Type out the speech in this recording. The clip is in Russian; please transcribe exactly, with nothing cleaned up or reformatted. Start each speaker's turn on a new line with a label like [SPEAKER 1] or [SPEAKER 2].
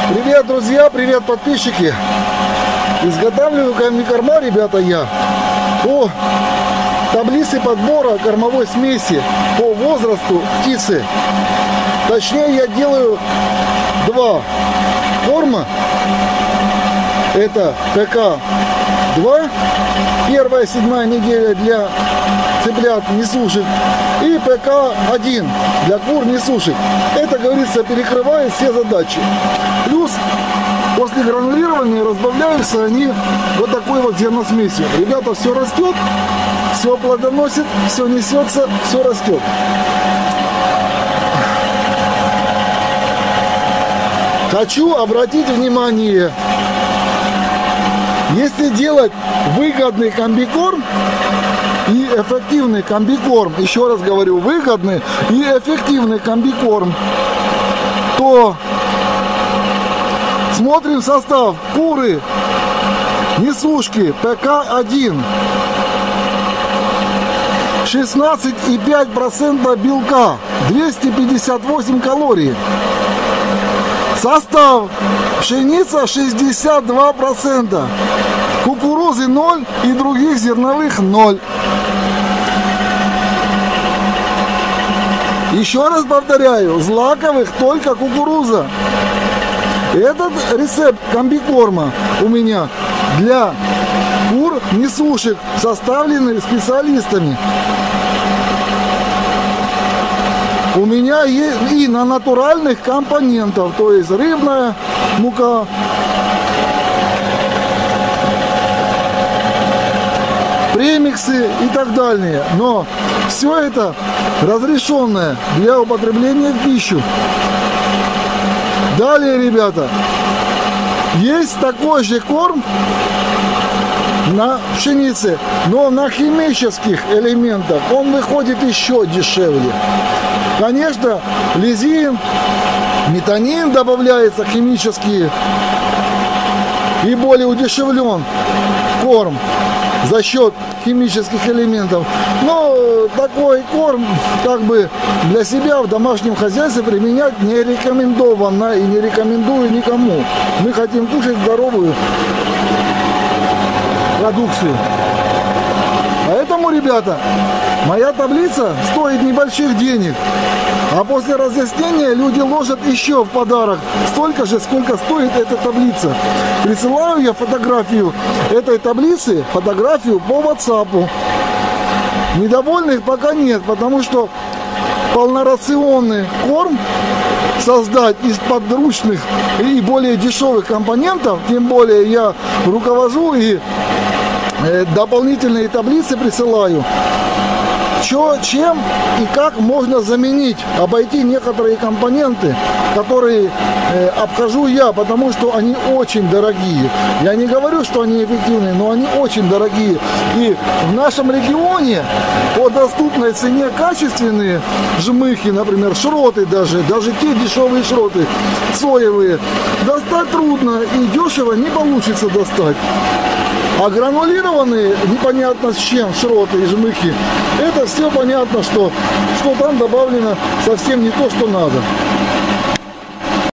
[SPEAKER 1] Привет, друзья, привет, подписчики. Изготавливаю комбикорма, ребята, я по таблице подбора кормовой смеси по возрасту птицы. Точнее, я делаю два корма. Это ПК два, первая седьмая неделя для цыплят несушек, и ПК один для кур несушек. Это, говорится, перекрывает все задачи. Плюс после гранулирования разбавляются они вот такой вот зерносмесью. Ребята, все растет, все плодоносит, все несется, все растет. Хочу обратить внимание, если делать выгодный комбикорм и эффективный комбикорм, еще раз говорю, выгодный и эффективный комбикорм, то смотрим состав. Куры, несушки, ПК один, шестнадцать и пять десятых процента белка, двести пятьдесят восемь калорий. Состав: пшеница шестьдесят два процента, кукурузы ноль и других зерновых ноль. Еще раз повторяю, злаковых только кукуруза. Этот рецепт комбикорма у меня для кур несушек, составленный специалистами. У меня есть и на натуральных компонентах, то есть рыбная мука, премиксы и так далее. Но все это разрешенное для употребления в пищу. Далее, ребята, есть такой же корм на пшенице, но на химических элементах он выходит еще дешевле. Конечно, лизин, метанин добавляется химические, и более удешевлен корм за счет химических элементов. Но такой корм как бы для себя в домашнем хозяйстве применять не рекомендовано и не рекомендую никому. Мы хотим кушать здоровую продукцию. Поэтому, ребята, моя таблица стоит небольших денег. А после разъяснения люди ложат еще в подарок столько же, сколько стоит эта таблица. Присылаю я фотографию этой таблицы, фотографию по WhatsApp. Недовольных пока нет, потому что полнорационный корм создать из подручных и более дешевых компонентов, тем более я руковожу и дополнительные таблицы присылаю, Чё, чем и как можно заменить, обойти некоторые компоненты, которые э, обхожу я, потому что они очень дорогие. Я не говорю, что они эффективные, но они очень дорогие. И в нашем регионе по доступной цене качественные жмыхи, например, шроты даже, даже те дешевые шроты соевые, достать трудно и дешево не получится достать. А гранулированные, непонятно с чем, шроты и жмыхи, это все понятно, что, что там добавлено совсем не то, что надо.